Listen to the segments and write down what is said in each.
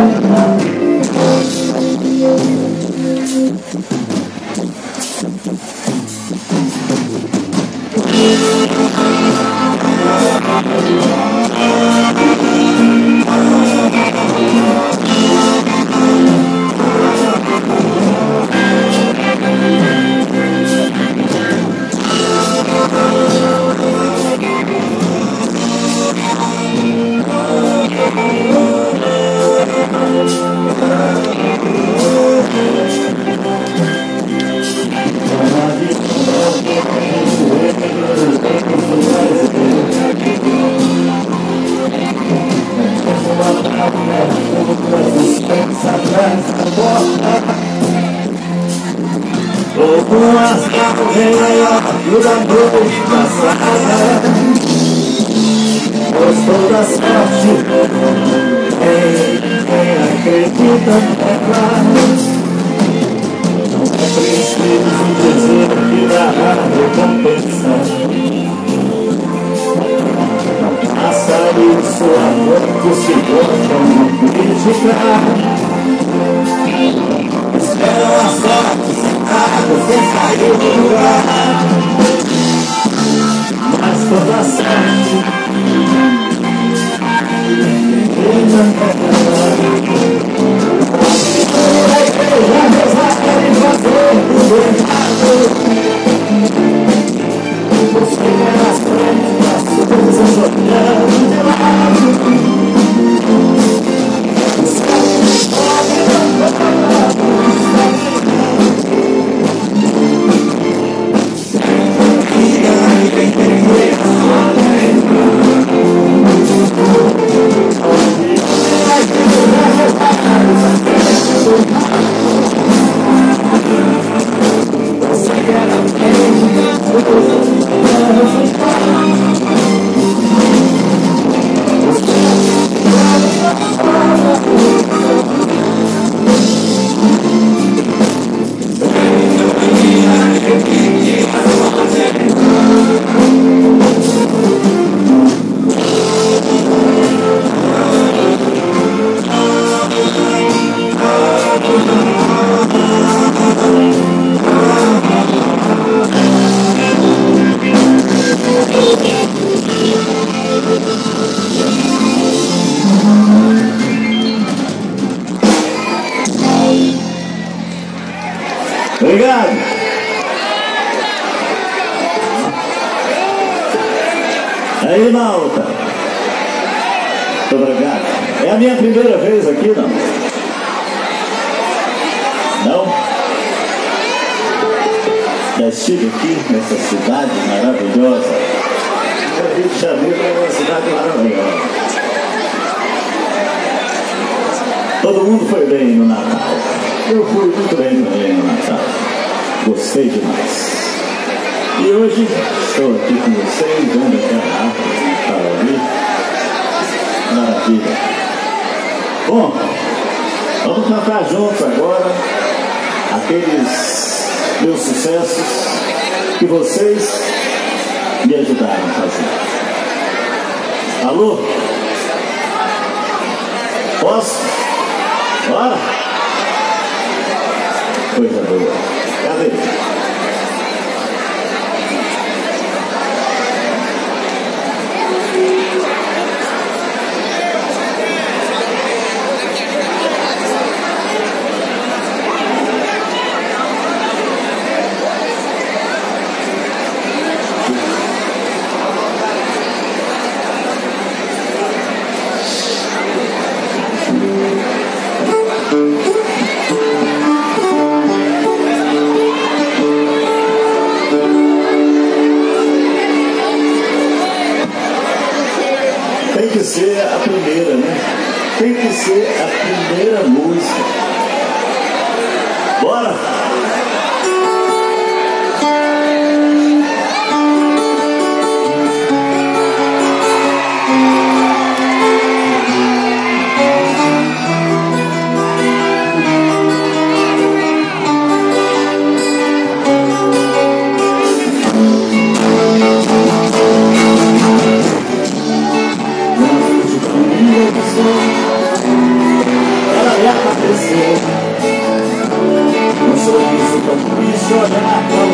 Gostou da sorte? Quem acredita é claro. Não é preciso dizer que dará recompensa. Não faça isso a muitos que gostam de criticar. Esperam a sorte sentado sem sair do lugar. Mas toda sorte Obrigado. Aí, malta. Muito obrigado. É a minha primeira vez aqui, não? Não? Já estive aqui nessa cidade maravilhosa. O Rio de Janeiro é uma cidade maravilhosa. Todo mundo foi bem no Natal. Eu fui muito bem também no Natal. Gostei demais. E hoje estou aqui com vocês, vendo aquela árvore de Natal ali. Maravilha. Bom, vamos cantar juntos agora aqueles meus sucessos que vocês me ajudaram a fazer. Alô? Posso? Bora? Coisa boa. Cadê? Tem que ser a primeira, né? Tem que ser a primeira música. Bora! esquecer. Um sorriso tão triste, olhar tão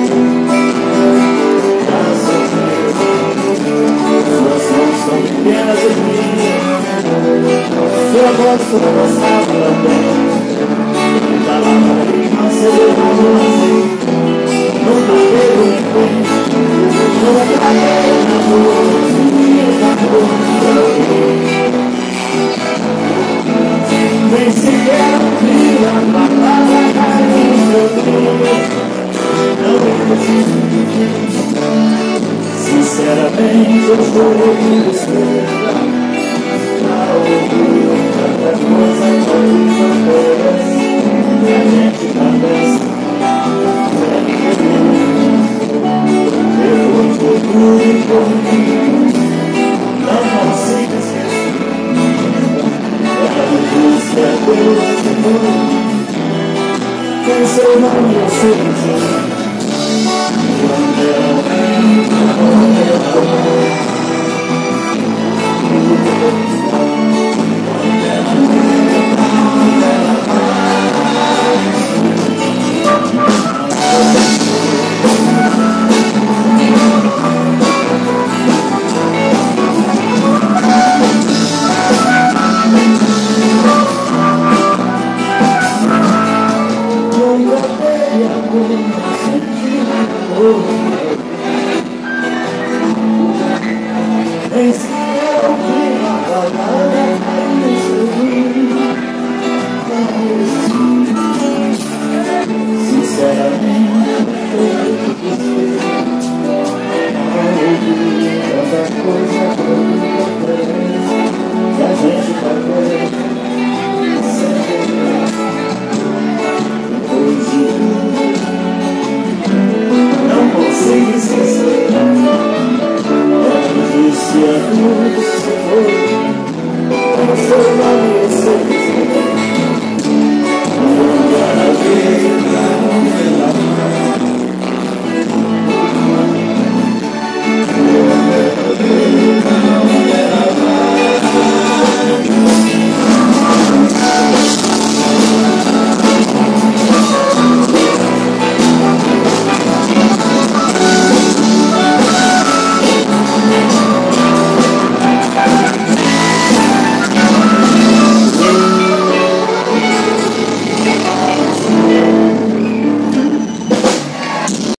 suas mãos tão pequenas e minhas, sua voz tão gostava também. Da palavra que não se levou assim, no cabelo me vem, numa cadeira na luz, minha luz também. Nem sequer vira a palavra carinho seu filho, não existe. Sinceramente eu juro que besteira, para ouvir tanta coisa que não conhece, e a gente cabeça depois de tudo e por mim, não consigo esquecer. Ela disse adeus de novo, tem seu nome eu sei dizer. Quando ela vem, quando ela vai.